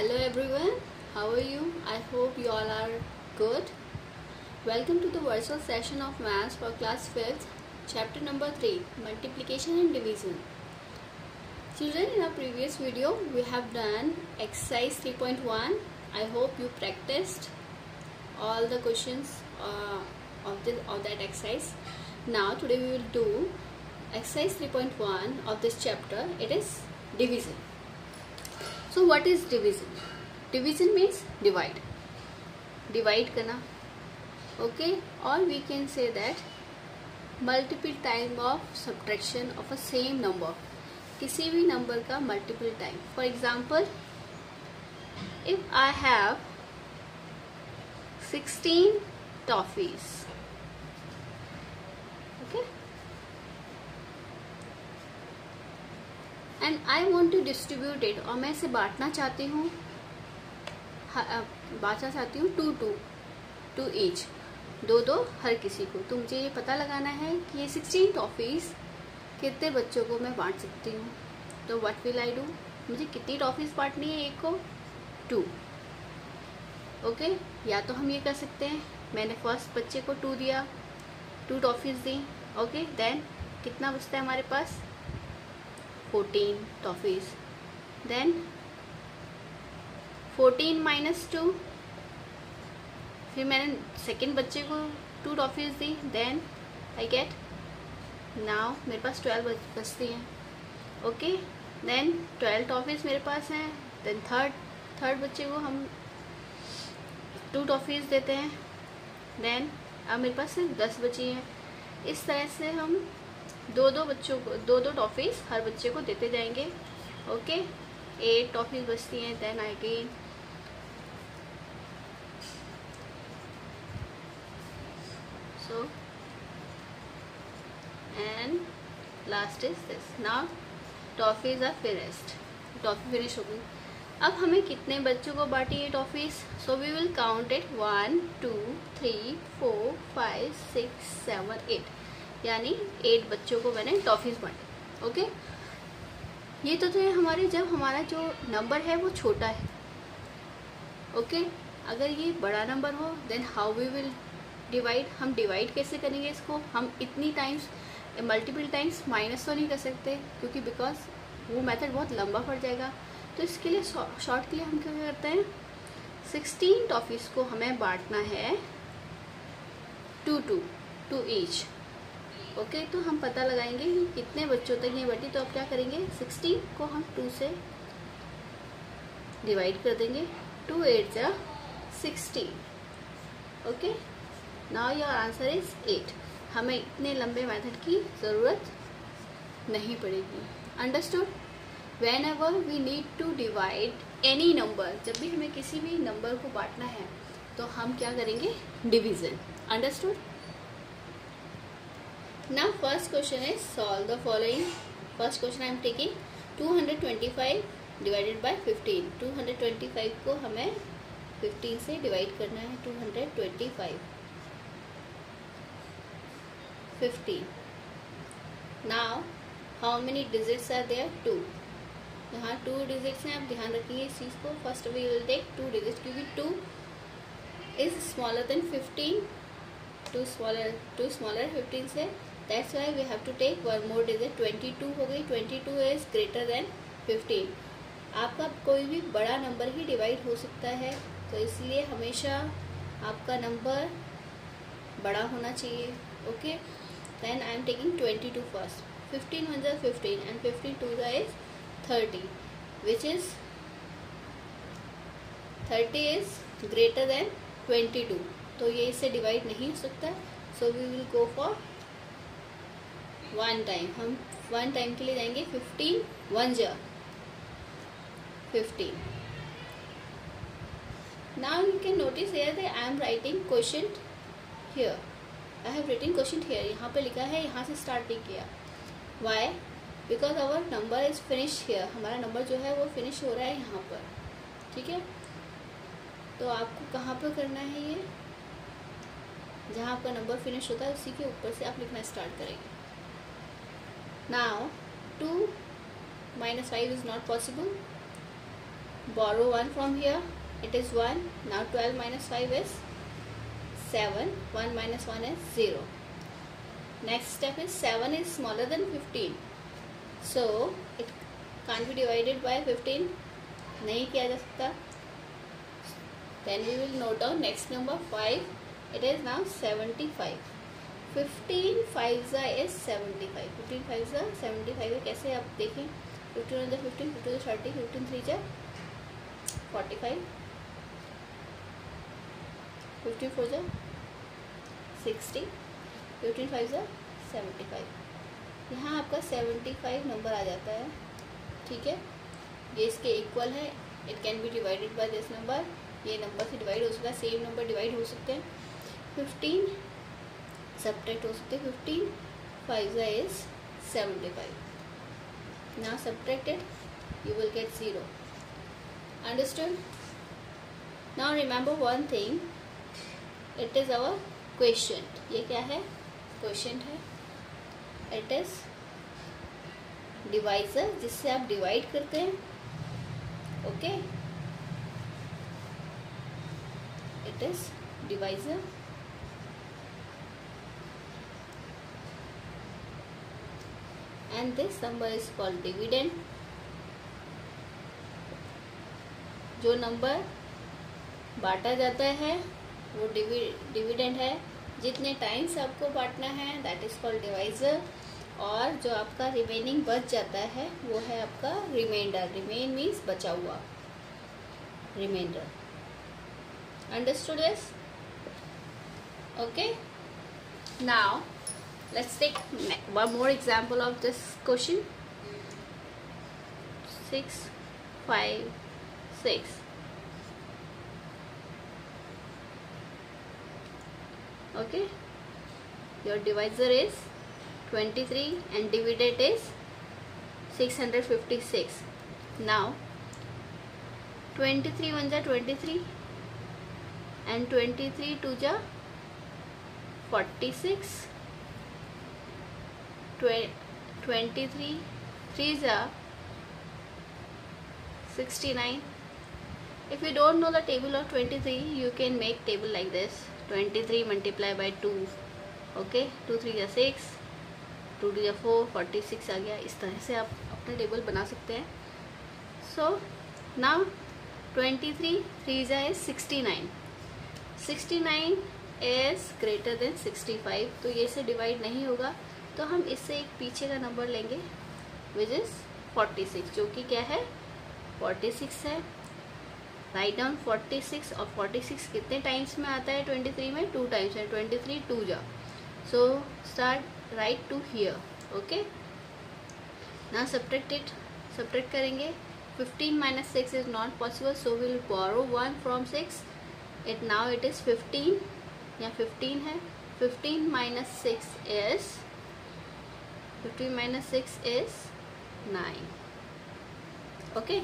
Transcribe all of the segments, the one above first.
Hello everyone, how are you? I hope you all are good. Welcome to the virtual session of Maths for class 5th, chapter number 3, multiplication and division. Children, in our previous video we have done exercise 3.1. I hope you practiced all the questions of that exercise. Now today we will do exercise 3.1 of this chapter. It is division. So what is division? Division means divide. Divide करना. Okay, or we can say that multiple time of subtraction of a same number. किसी भी number का multiple time. For example, if I have 16 toffees, okay, and I want to distribute it, और मैं इसे बांटना चाहती हूँ, टू ईच, दो हर किसी को. तो मुझे ये पता लगाना है कि ये 16 टॉफीज कितने बच्चों को मैं बांट सकती हूँ. तो व्हाट विल आई डू, मुझे कितनी टॉफीज बांटनी है, एक को 2. ओके, या तो हम ये कर सकते हैं, मैंने फर्स्ट बच्चे को 2 दिया, 2 टॉफीज दी. ओके, देन कितना बचता है हमारे पास, 14 टॉफीज. देन 14 माइनस 2, फिर मैंने सेकेंड बच्चे को 2 टॉफीज दी. देन आई गेट, नाउ मेरे पास 12 बचती हैं. ओके, देन 12 टॉफीज मेरे पास हैं. देन थर्ड बच्चे को हम 2 टॉफीज देते हैं. देन अब मेरे पास सिर्फ 10 बची हैं. इस तरह से हम दो बच्चों को दो टॉफीज हर बच्चे को देते जाएंगे. ओके, 8 टॉफीज बचती हैं. Then again so and last is this. Now toffees are finished. Toffee finish हो गई. अब हमें कितने बच्चों को बांटी ये toffees, so we will count it 1 2 3 4 5 6 7 8, यानी 8 बच्चों को मैंने टॉफीज बांटी. ओके, ये तो थे हमारे जब हमारा जो नंबर है वो छोटा है. ओके, अगर ये बड़ा नंबर हो then how we will divide. हम डिवाइड कैसे करेंगे इसको, हम इतनी टाइम्स मल्टीपल टाइम्स माइनस तो नहीं कर सकते, क्योंकि बिकॉज वो मेथड बहुत लंबा पड़ जाएगा. तो इसके लिए शॉर्ट के लिए हम क्या करते हैं, 16 टॉफीज को हमें बांटना है 2 ईच. ओके, तो हम पता लगाएंगे कि कितने बच्चों तक ये बटी. तो अब क्या करेंगे, 16 को हम 2 से डिवाइड कर देंगे. 2 8 जा 16. Okay, now your answer is 8. हमें इतने लंबे मेथड की ज़रूरत नहीं पड़ेगी. Understood. Whenever we need to divide any number, जब भी हमें किसी भी नंबर को बांटना है तो हम क्या करेंगे, division. Understood. Now first question is solve the following. First question I am taking 225 divided by 15. 225 को हमें 15 से डिवाइड करना है. 225 15. Now how many digits are there, 2. यहाँ 2 digits हैं. आप ध्यान रखिए इस चीज़ को. First we will take 2 digits, क्योंकि 2 is smaller than 15. 2 smaller 15 से. That's why we have to take one more digit. 22 हो गई. 22 is greater than 15. आपका कोई भी बड़ा नंबर ही डिवाइड हो सकता है, तो इसलिए हमेशा आपका नंबर बड़ा होना चाहिए. Okay, then I am taking 22 first. 15 1 is 15 and 15 2 is 30, which is 30 is greater than 22. तो ये इससे डिवाइड नहीं हो सकता. So we will go for one time. हम वन टाइम के लिए जाएंगे. 15 1 जा 15. Now you can notice here that I am writing quotient here. I have written quotient here. यहाँ पे लिखा है, यहाँ से स्टार्ट नहीं किया. Why? Because our number is finished here. हमारा नंबर जो है वो फिनिश हो रहा है यहाँ पर. ठीक है, तो आपको कहाँ पर करना है, ये जहाँ आपका नंबर फिनिश होता है उसी के ऊपर से आप लिखना स्टार्ट करेंगे. Now 2 minus 5 is not possible. borrow 1 from here, it is 1. Now 12 minus 5 is 7. 1 minus 1 is 0. Next step is 7 is smaller than 15, so it can't be divided by 15, नहीं किया जा सकता. Then we will note down next number 5. It is now 75. 15 5 is 75. 15 5 75 है. कैसे आप देखें, 15 1 15, 15 30, 15 3 45, 15 4 60, 15 5 75. यहाँ आपका 75 नंबर आ जाता है. ठीक है, ये इसके इक्वल है. It can be divided by this number. ये नंबर से डिवाइड हो सकता है, सेम नंबर डिवाइड हो सकते हैं. 15 सब्ट्रैक्ट हो सकते हैं. 15 5 is 75. Now subtract it, you will get 0. Understood? Now remember one thing, it is our quotient. ये क्या है? quotient है. It is divisor, जिससे आप डिवाइड करते हैं. Okay, it is divisor. And this number is called dividend. जो number बांटा जाता है वो डिविडेंड है. जितने टाइम्स आपको बांटना है दैट इज कॉल्ड डिवाइजर. और जो आपका रिमेनिंग बच जाता है वो है आपका रिमाइंडर. रिमेन मीन्स बचा हुआ, reminder. Understood this? Okay, now let's take one more example of this question. 6 5 6. Okay, your divisor is 23 and dividend is 656. Now 23 1 23 and 23 2 46. 23 3s are 69. If you don't know the table of 23, you can make table like this. 23 multiplied by 2. Okay, 2 3 are 6, 2 2 are 4, 46 आ गया. इस तरह से आप अपना table बना सकते हैं. So now 23 3s are 69. 69 is greater than 65. तो ये से डिवाइड नहीं होगा, तो हम इससे एक पीछे का नंबर लेंगे विच इज़ 46, जो कि क्या है 46 है. Write down 46. और 46 कितने टाइम्स में आता है 23 में? 2 टाइम्स है. 23 2 जा. So start right to here. Okay, ना सब्ट्रैक्ट इट. सब्ट्रैक्ट करेंगे. 15 minus 6 is not possible, so we will borrow 1 from 6. It now it is 15. यहाँ 15 है. 15 minus 6 is 15 minus 6 is 9. Okay,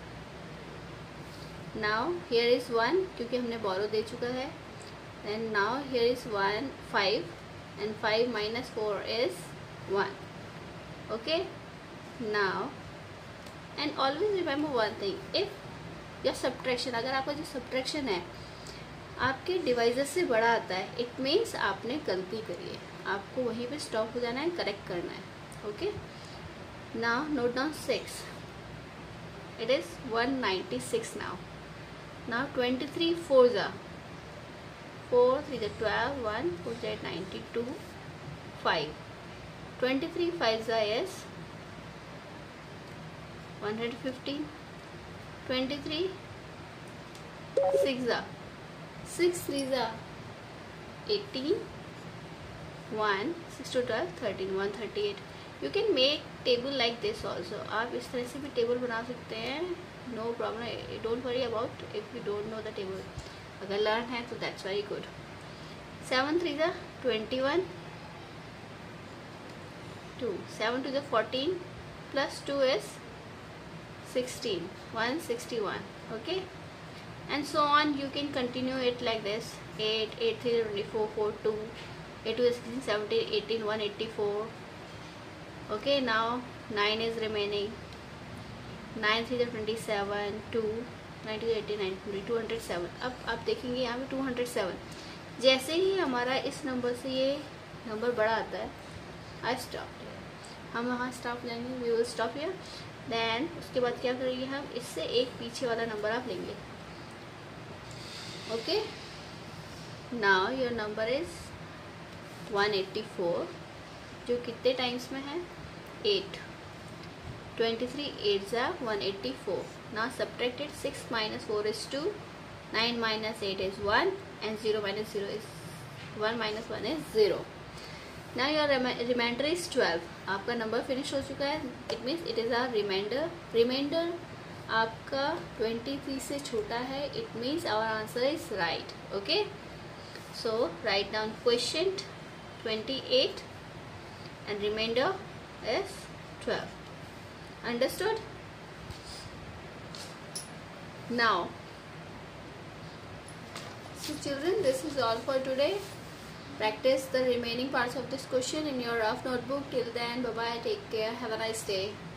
now here is 1 क्योंकि हमने borrow दे चुका है. and now here is 1 5 and 5 minus 4 is 1. Okay, now and always remember one thing, if your subtraction, अगर आपका जो subtraction है आपके डिवाइजर से बड़ा आता है, इट मीन्स आपने गलती करी है. आपको वहीं पे स्टॉप हो जाना है, करेक्ट करना है. Okay, now note down 6. It is 196 now. Now 23 4 जा 4 3 12 1 4 92 5. 23 5 जा is 115. 23 6 जा 6 3 जा 18. 1 6 to 12 13 138. You can make table like this also. आप इस तरह से भी टेबल बना सकते हैं. No problem, don't worry about if you don't know the table. अगर लर्न है तो दैट्स वेरी गुड. 7 3 जा 21 2. 7 2 जा 14 plus 2 is 16. 161. Okay, and so on. You can continue it like this. 8 8 3 24 4 2 8 2 is 16 17 18 184. Okay, now 9 is remaining. 9 3 27, 2 90 80 90 207। अब आप देखेंगे यहाँ पे 207। जैसे ही हमारा इस नंबर से ये नंबर बड़ा आता है, आई स्टॉप, हम वहाँ स्टॉप लेंगे, we will stop here. Then उसके बाद क्या करेंगे, हम इससे एक पीछे वाला नंबर आप लेंगे। Okay, now your number is 184, जो कितने टाइम्स में है, 8। 23 8 184. Now subtract it. 6 minus 4 is 2, 9 minus 8 is 1, and 0 minus 0 is 1 minus 1 is 0. Now your remainder is 12. आपका नंबर फिनिश हो चुका है. It means it is a remainder. Remainder आपका 23 से छोटा है. It means our answer is right. Okay. So write down quotient 28 and remainder is 12. Understood? Now, so children, this is all for today. Practice the remaining parts of this question in your rough notebook. Till then, bye bye, take care, have a nice day.